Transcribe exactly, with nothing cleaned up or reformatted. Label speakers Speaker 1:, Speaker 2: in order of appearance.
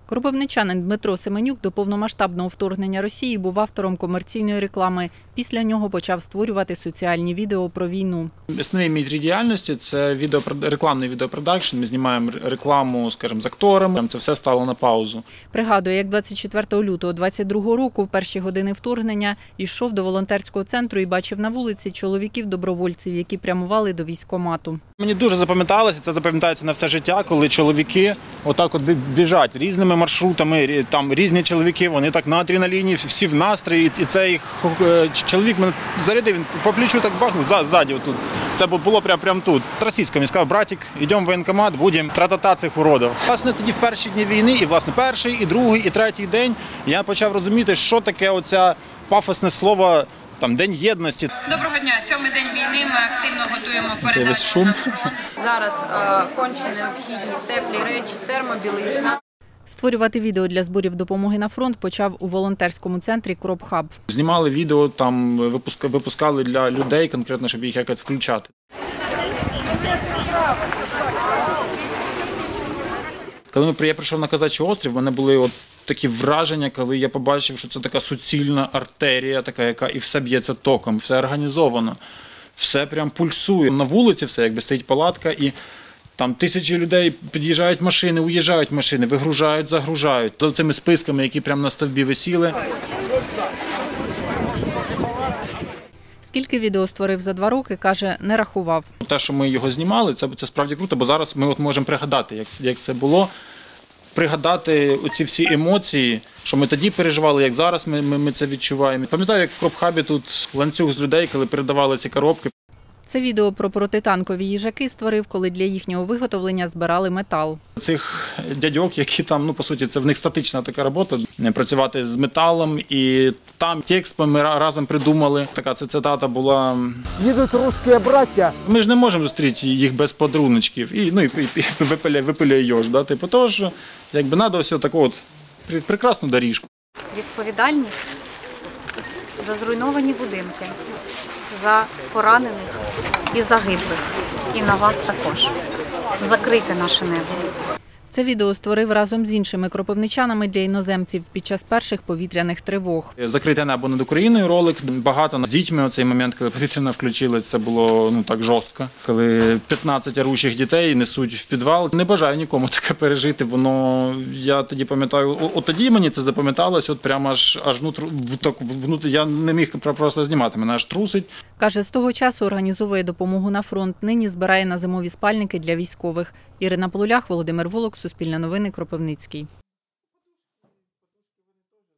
Speaker 1: Кропивничанин Дмитро Семенюк до повномасштабного вторгнення Росії був автором комерційної реклами. Після нього почав створювати соціальні відео про війну.
Speaker 2: Основний мій рід діяльності – це відео, рекламний відеопродакшн. Ми знімаємо рекламу, скажімо, з акторами. Це все стало на паузу.
Speaker 1: Пригадує, як двадцять четвертого лютого двадцять другого року, в перші години вторгнення, йшов до волонтерського центру і бачив на вулиці чоловіків-добровольців, які прямували до військкомату.
Speaker 2: Мені дуже запам'яталося, це запам'ятається на все життя, коли чоловіки отак от біжать різними маршрутами, там різні чоловіки, вони так на адреналіні, всі в настрої, і цей чоловік мене зарядив, він по плечу так бахнув, ззаді отут. Це було прямо, прямо тут. Російською, він сказав: братик, йдемо в воєнкомат, будемо тра-та-та цих уродів. Власне, тоді в перші дні війни, і власне перший, і другий, і третій день я почав розуміти, що таке оця пафосне слово, там, День єдності.
Speaker 3: Доброго дня. Сьомий день війни. Ми активно готуємо передачу
Speaker 2: весь шум.
Speaker 3: на фронт. Зараз е, конче необхідні теплі речі, термобілизна.
Speaker 1: Створювати відео для зборів допомоги на фронт почав у волонтерському центрі «Кропхаб».
Speaker 2: Знімали відео, там випускали для людей конкретно, щоб їх якось включати. Коли я прийшов на Казачий острів, в мене були от такі враження, коли я побачив, що це така суцільна артерія, така, яка і все б'ється током, все організовано, все прям пульсує. На вулиці все, якби стоїть палатка, і там тисячі людей під'їжджають машини, уїжджають машини, вигружають, загружають. За цими списками, які прямо на стовбі висіли.
Speaker 1: Скільки відео створив за два роки, каже, не рахував.
Speaker 2: Те, що ми його знімали, це, це справді круто, бо зараз ми от можемо пригадати, як, як це було. Пригадати оці всі емоції, що ми тоді переживали, як зараз ми, ми, ми це відчуваємо. Пам'ятаю, як в Кропхабі тут ланцюг з людей, коли передавали ці коробки.
Speaker 1: Це відео про протитанкові їжаки створив, коли для їхнього виготовлення збирали метал.
Speaker 2: Цих дядьок, які там, ну, по суті, це в них статична така робота, працювати з металом, і там текст ми разом придумали. Така це цитата була.
Speaker 4: Їдуть русські браття.
Speaker 2: Ми ж не можемо зустріти їх без подаруночків. І, ну, і, і випиляє, випиляє йож, да? Типу, того, що, якби, треба ось таку от прекрасну доріжку.
Speaker 5: Відповідальність за зруйновані будинки, за поранених і загиблих. І на вас також. Закрийте наше небо.
Speaker 1: Це відео створив разом з іншими кропивничанами для іноземців під час перших повітряних тривог.
Speaker 2: «Закрите небо над Україною» ролик. Багато з дітьми оцей момент, коли повітряна включилась, це було, ну, так жорстко. Коли п'ятнадцять орущих дітей несуть в підвал. Не бажаю нікому таке пережити. Воно, я тоді пам'ятаю, от тоді мені це запам'яталось, от прямо аж, аж внутрі, внутрі, я не міг просто знімати, мене аж трусить.
Speaker 1: Каже, з того часу організовує допомогу на фронт. Нині збирає на зимові спальники для військових. Ірина Полулях, Володимир Волок, Суспільне новини, Кропивницький.